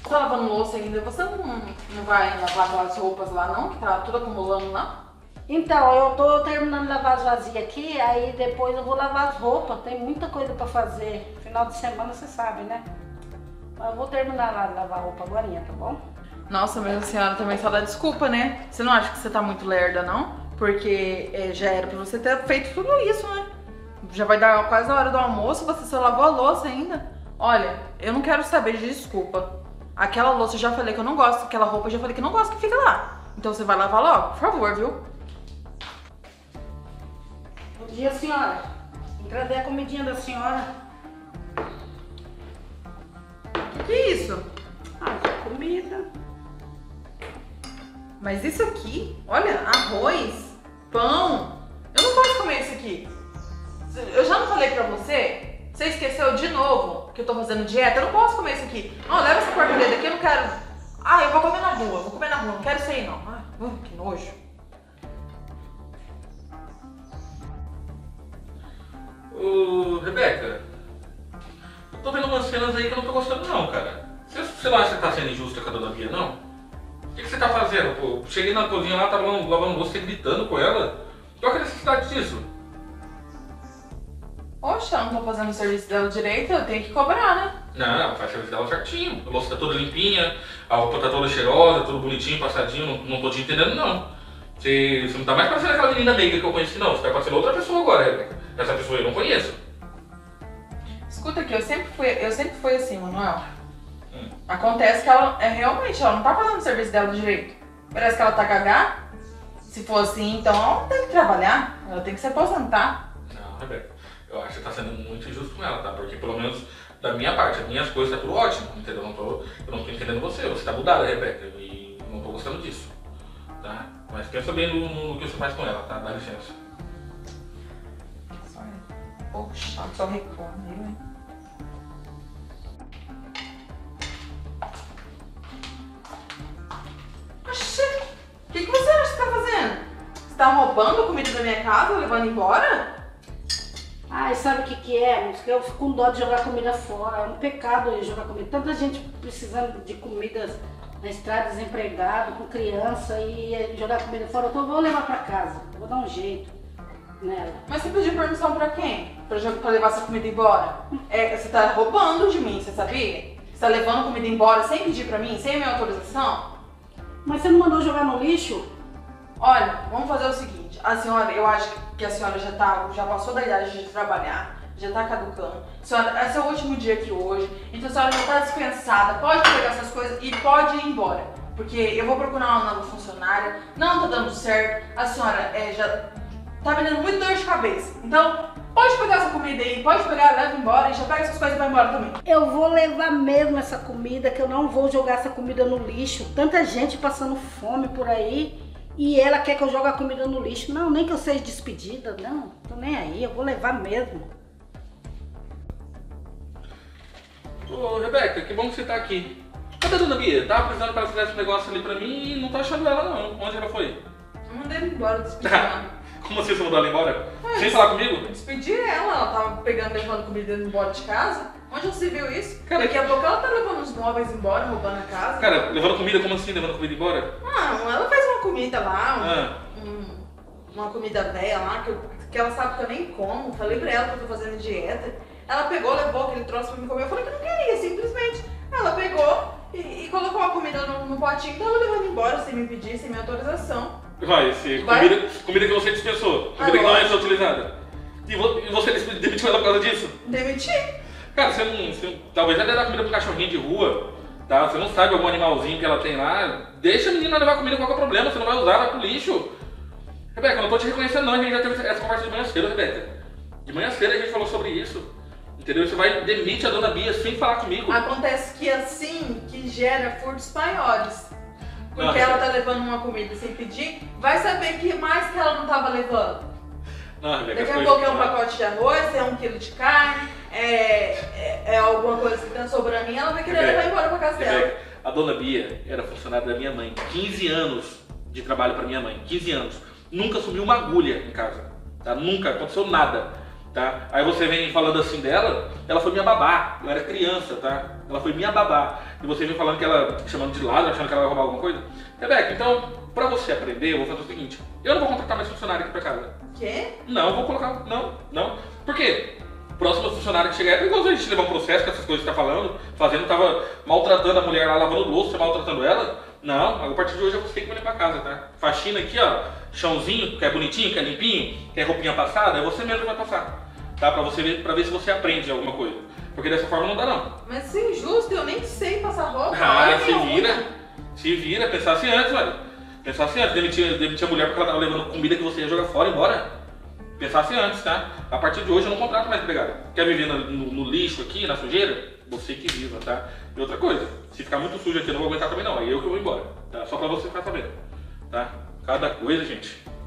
Você tá lavando louça ainda? Você não vai lavar aquelas roupas lá não? Que tá tudo acumulando lá? Então, eu tô terminando de lavar as vasilhas aqui, aí depois eu vou lavar as roupas. Tem muita coisa pra fazer. Final de semana você sabe, né? Mas eu vou terminar lá de lavar a roupa agora, tá bom? Nossa, mas a senhora também só dá desculpa, né? Você não acha que você tá muito lerda, não? Porque já era pra você ter feito tudo isso, né? Já vai dar quase a hora do almoço, você só lavou a louça ainda. Olha, eu não quero saber de desculpa. Aquela louça eu já falei que eu não gosto, aquela roupa eu já falei que não gosto que fica lá. Então você vai lavar logo, por favor, viu? Bom dia, senhora. Trazer a comidinha da senhora. Que é isso? Ah, comida. Mas isso aqui, olha, arroz, pão. Eu não posso comer isso aqui. Eu já não falei pra você? Você esqueceu de novo que eu tô fazendo dieta? Eu não posso comer isso aqui. Não, leva essa porcaria daqui, eu não quero. Ah, eu vou comer na rua, não quero isso aí não. Ai, que nojo. Ô, Rebeca, eu tô vendo umas cenas aí que eu não tô gostando não, cara. Você não acha que tá sendo injusta com a dona Bia, não? O que você tá fazendo? Pô, cheguei na cozinha lá, tava lavando louça e gritando com ela. Qual que é a necessidade disso? Poxa, eu não tô fazendo o serviço dela direito, eu tenho que cobrar, né? Não, faz o serviço dela certinho. A louça tá toda limpinha, a roupa tá toda cheirosa, tudo bonitinho, passadinho, não tô te entendendo não. Você não tá mais parecendo aquela menina meiga que eu conheci não, você tá parecendo outra pessoa agora, Rebeca. Essa pessoa eu não conheço. Escuta aqui, eu sempre fui assim, Manuel. Acontece que ela realmente ela não tá fazendo o serviço dela direito. Parece que ela tá gagá. Se for assim, então ela não tem que trabalhar, ela tem que se aposentar. Não, Rebeca, eu acho que você tá sendo muito injusto com ela, tá? Porque pelo menos da minha parte, as minhas coisas tá tudo ótimo, entendeu? Eu não tô entendendo você tá mudada, Rebeca, e não tô gostando disso, tá? Mas pensa bem no que você faz com ela, tá? Dá licença. Poxa, só reclama, viu, hein? Oxê, o que você acha que tá fazendo? Você tá roubando a comida da minha casa, levando embora? Ai, sabe o que é, moço? Que eu fico com dó de jogar comida fora. É um pecado eu jogar comida. Tanta gente precisando de comidas na estrada, desempregado, com criança, e jogar comida fora. Eu vou levar pra casa, vou dar um jeito nela. Mas você pediu permissão pra quem? Pra levar essa comida embora? Você tá roubando de mim, você sabia? Você tá levando comida embora sem pedir pra mim, sem minha autorização? Mas você não mandou jogar no lixo? Olha, vamos fazer o seguinte, a senhora, eu acho que a senhora já passou da idade de trabalhar, já tá caducando. Senhora, esse é o último dia aqui hoje, então a senhora já tá dispensada, pode pegar essas coisas e pode ir embora. Porque eu vou procurar uma nova funcionária, não tá dando certo, a senhora já tá me dando muito dor de cabeça. Então, pode pegar essa comida aí, pode pegar, leva embora e já pega essas coisas e vai embora também. Eu vou levar mesmo essa comida, que eu não vou jogar essa comida no lixo. Tanta gente passando fome por aí e ela quer que eu jogue a comida no lixo. Não, nem que eu seja despedida, não. Tô nem aí, eu vou levar mesmo. Ô, Rebeca, que bom que você tá aqui. Cadê a dona Bia? Tava precisando que ela fizesse um negócio ali pra mim e não tô achando ela não. Onde ela foi? Eu mandei ela embora, despedi ela. Como assim você mandou ela embora? Sem falar comigo? Despedi ela tava pegando, levando comida embora de casa. Onde você viu isso? Cara, daqui a pouco ela tá levando os móveis embora, roubando a casa. Cara, levando comida, como assim levando comida embora? Não, ela fez uma comida lá, uma comida velha lá, que ela sabe que eu nem como. Falei pra ela que eu tô fazendo dieta. Ela pegou, levou aquele troço pra me comer. Eu falei que não queria, simplesmente. Ela pegou e colocou a comida no potinho e tava levando embora sem me pedir, sem minha autorização. Vai, comida que você dispensou, comida que não ia ser utilizada. E você demitiu ela por causa disso? Demiti. Cara, talvez ela dê dar comida pro cachorrinho de rua, tá? Você não sabe algum animalzinho que ela tem lá. Deixa a menina levar comida, qual que é o problema? Você não vai usar, vai pro lixo. Rebeca, eu não tô te reconhecendo não, a gente já teve essa conversa de manhã cedo, Rebeca. De manhã cedo a gente falou sobre isso. Entendeu? Você vai demite a dona Bia sem falar comigo. Acontece que assim que gera furtos maiores. Porque ela tá levando uma comida sem pedir, vai saber que mais que ela não tava levando. Não, Rebeca, daqui a pouco é um pacote de arroz, é 1 quilo de carne, é alguma coisa que tá sobrando e ela vai querer levar embora pra casa dela. A dona Bia era funcionária da minha mãe, 15 anos de trabalho pra minha mãe, 15 anos. Nunca subiu uma agulha em casa, tá? Nunca aconteceu nada. tá? Aí você vem falando assim dela, ela foi minha babá, eu era criança, tá? Ela foi minha babá. E você vem falando que ela, chamando de ladra, achando que ela vai roubar alguma coisa. Rebeca, então, pra você aprender, eu vou fazer o seguinte, eu não vou contratar mais funcionário aqui pra casa. Quê? Não, vou colocar, não. Por quê? Próximo funcionário que chegar, é igual a gente levar um processo com essas coisas que você tá falando, fazendo, tava maltratando a mulher lá, lavando louça, maltratando ela. Não, a partir de hoje é você que vai limpar a casa, tá? Faxina aqui, ó, chãozinho, que é bonitinho, que é limpinho, que é roupinha passada, é você mesmo que vai passar, tá? Pra ver se você aprende alguma coisa. Porque dessa forma não dá não. Mas isso é injusto, eu nem sei passar roupa. Ah, se vira, pensasse antes, velho. Pensasse antes, demitir a mulher porque ela tava levando comida que você ia jogar fora e embora. Pensasse antes, tá? A partir de hoje eu não contrato mais empregado. Quer viver no lixo aqui, na sujeira? Você que viva, tá? E outra coisa, se ficar muito sujo aqui eu não vou aguentar também não, aí eu que vou embora, tá? Só pra você ficar sabendo, tá? Cada coisa, gente.